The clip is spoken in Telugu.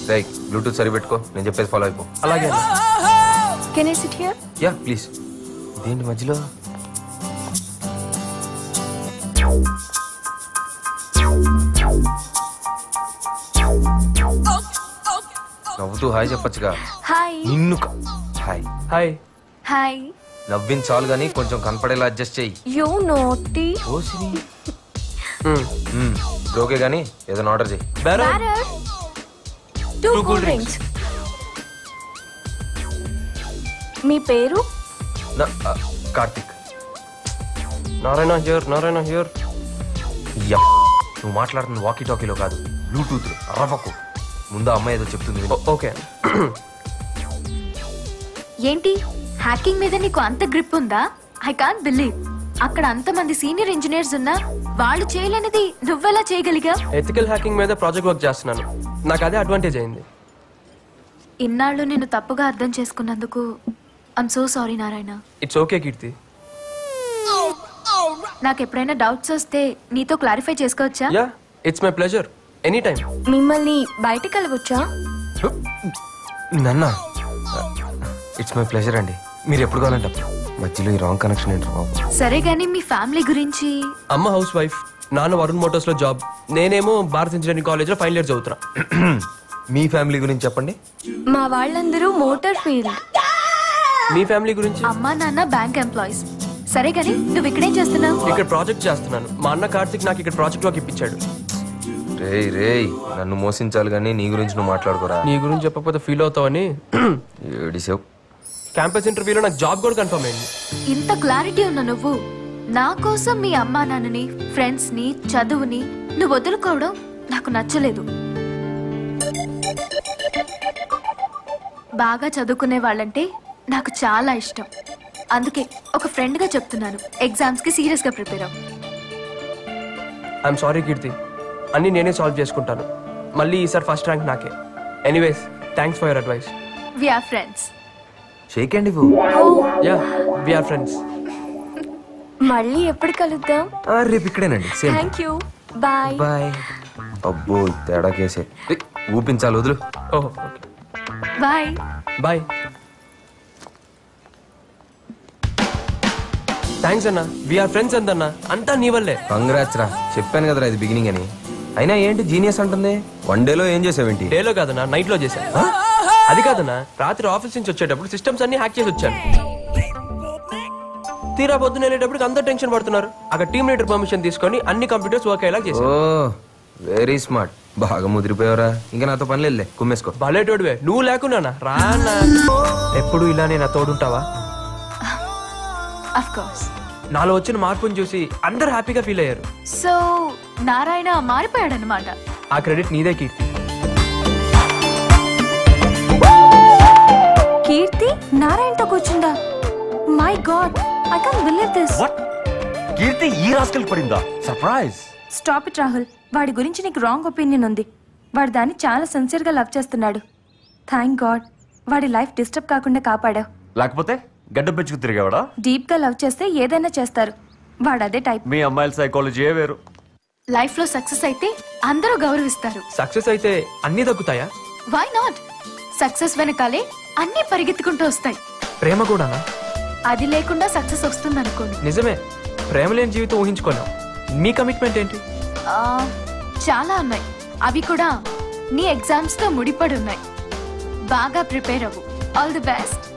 రేయ్ బ్లూటూత్ సరి పెట్టుకో, నేను చెప్పేది ఫాలో అయిపో. అలాగే. Can I sit here? Yeah please. దేని మధ్యలో నవ్వుతూ హాయ్ చెప్పొచ్చుగా. హాయ్. నిన్ను హాయ్ హాయ్. హాయ్. నవ్విన చాలు గానీ కొంచెం కనపడేలా అడ్జస్ట్ చెయ్యి. యూ నోటీ. ఓకే గానీ ఏదైనా ఆర్డర్ చెయ్యి. Two cool drinks. మీ పేరు? Karthik. Narayana here. Narayana here. Yeah నువ్వు మాట్లాడుతుంది వాకీ టాకీలో కాదు, బ్లూటూత్. అరవకు. ముందు అమ్మాయి ఏదో చెప్తుంది. ఓకే. ఏంటి హ్యాకింగ్ మీద నీకు అంత గ్రిప్ ఉందా? I can't believe. అక్కడ అంతమంది సీనియర్ ఇంజనీర్స్ ఉన్నా వాళ్ళు చేయలేనిది నువ్వెలా చేయగలిగా? ఎథికల్ హ్యాకింగ్ మీద ప్రాజెక్ట్ వర్క్ చేస్తున్నాను. నాకు అదే అడ్వాంటేజ్ అయింది. ఇన్నాళ్ళు నిన్ను తప్పుగా అర్థం చేసుకున్నందుకు I'm so sorry Narayana. It's okay Keerthi. నాకు ఎప్పుడైనా డౌట్స్ వస్తే నీతో క్లారిఫై చేసుకోవచ్చా? Yeah it's my pleasure. Any time. మిమ్మల్ని బయటకు వెళ్ళవచ్చా? నన్న ఇట్స్ మై ప్లెజర్ అండి. మీరు ఎప్పుడు కావాలంటే మధ్యలో ఈ రాంగ్ కనెక్షన్ ఏంటి బాబు? సరే గానీ మీ ఫ్యామిలీ గురించి? అమ్మ హౌస్ వైఫ్, నాన్న వరుణ్ మోటార్స్ లో జాబ్, నేనేమో భారత్ ఇంజనీరింగ్ కాలేజ్ లో ఫైనల్ ఇయర్ చదువుతున్నా. మీ ఫ్యామిలీ గురించి చెప్పండి. మా వాళ్ళందరూ మోటార్ ఫీల్డ్. మీ ఫ్యామిలీ గురించి? అమ్మా నాన్న బ్యాంక్ ఎంప్లాయీస్. సరే గానీ నువ్వు ఇక్కడేం చేస్తున్నావు? ఇక్కడ ప్రాజెక్ట్ చేస్తున్నాను. మా అన్న కార్తిక్ నాకు ఇక్కడ ప్రాజెక్ట్ వర్క్ ఇప్పించాడు. రేయ్ రేయ్ నన్ను మోసించాలి కానీ నీ గురించి నువ్వు మాట్లాడుకోరా. నీ గురించి చెప్పకపోతే ఫీల్ అవుతావని. ఏడిసావు. క్యాంపస్ ఇంటర్వ్యూలో నాకు జాబ్ కూడా కన్ఫర్మ్ అయింది. ఇంత క్లారిటీ ఉన్న నువ్వు నా కోసం మీ అమ్మా నాన్నని, ఫ్రెండ్స్ ని, చదువుని నువ్వు వదులుకోవడం నాకు నచ్చలేదు. బాగా చదువుకునే వాళ్ళంటే నాకు చాలా ఇష్టం. అందుకే ఒక ఫ్రెండ్ గా చెప్తున్నాను, ఎగ్జామ్స్ కి సీరియస్ గా ప్రిపేర్ అవ్వు. ఐఎమ్ సారీ కీర్తి, అన్ని నేనే సాల్వ్ చేసుకుంటాను. మళ్ళీ ఈసారి ఫస్ట్ ర్యాంక్ నాకే. Anyways thanks for your advice. We are friends. Shake hand. Yeah we are friends. మళ్ళీ ఎప్పుడు కలుద్దాం? రేపు ఇక్కడేనండి. Same. Thank you. Bye. Bye. అబ్బో తేడా కేసే. ఊపించాలి వదులు. ఓహో ఓకే. బాయ్. బాయ్. థ్యాంక్స్ అన్న. వి ఆర్ ఫ్రెండ్స్ అందన్న. అంతా నీ వల్లే. కంగ్రాట్స్ రా. చెప్పాను కదరా ఇది బిగినింగ్ అని. అయినా ఏంటి జీనియస్ అంటుంది? వన్ డేలో ఏం చేసావేంటి? డేలో కాదన్నా, నైట్ లో చేశాను. అది కాదన్నా, రాత్రి ఆఫీస్ నుంచి వచ్చేటప్పుడు సిస్టమ్స్ అన్ని హ్యాక్ చేసి వచ్చాను. తీరా పొద్దున వెళ్ళేటప్పుడు అందరూ టెన్షన్ పడుతున్నారు. అక్కడ టీమ్ లీడర్ పర్మిషన్ తీసుకొని అన్ని కంప్యూటర్స్ వర్క్ అయ్యేలా చేశాను. Oh very smart. బాగా ముదిరిపోయావరా. ఇంకా నాతో పని లేదులే, కుమ్మేసుకో. భలేటోడివే. నువ్వు లేకున్నానా రానా? ఎప్పుడు ఇలానే నా తోడుంటావా? Of course. నాలో వచ్చిన మార్పుని చూసి అందరూ హ్యాపీగా ఫీల్ అయ్యారు. సో నారాయణ మారిపోయాడనమాట. ఆ క్రెడిట్ నీదే కీర్తి. కీర్తి నారాయణతో కూర్చుందా? My god, I can't believe this. What? Keerthi ఈ రాస్కల్ పడిందా? సర్ప్రైజ్. Stop it Rahul. వాడి గురించి నీకు రాంగ్ ఒపీనియన్ ఉంది. వాడు దాన్ని చాలా సిన్సియర్గా లవ్ చేస్తున్నాడు. థ్యాంక్ గాడ్ వాడి లైఫ్ డిస్టర్బ్ కాకుండా కాపాడావు. లేకపోతే గడ్డ పెంచుకు తిరిగావాడా? డీప్గా లవ్ చేస్తే ఏదైనా చేస్తారు. వాడు అదే టైప్. మీ అమ్మాయిల సైకాలజీ వేరు. లైఫ్ లో సక్సెస్ అయితే అందరూ గౌరవిస్తారు. సక్సెస్ అయితే అన్ని దక్కుతాయా? Why not? సక్సెస్ వెనకాలే అన్ని పరిగెత్తుకుంటూ వస్తాయి. ప్రేమ కూడానా? అది లేకుండా సక్సెస్ వస్తుంది అనుకోను. నిజమే, ప్రేమ లేని జీవితం ఊహించుకోలేం. మీ కమిట్మెంట్ ఏంటి? చాలా ఉన్నాయి. అవి కూడా నీ ఎగ్జామ్స్ తో ముడిపడి ఉన్నాయి. బాగా ప్రిపేర్ అవ్వు. All the best.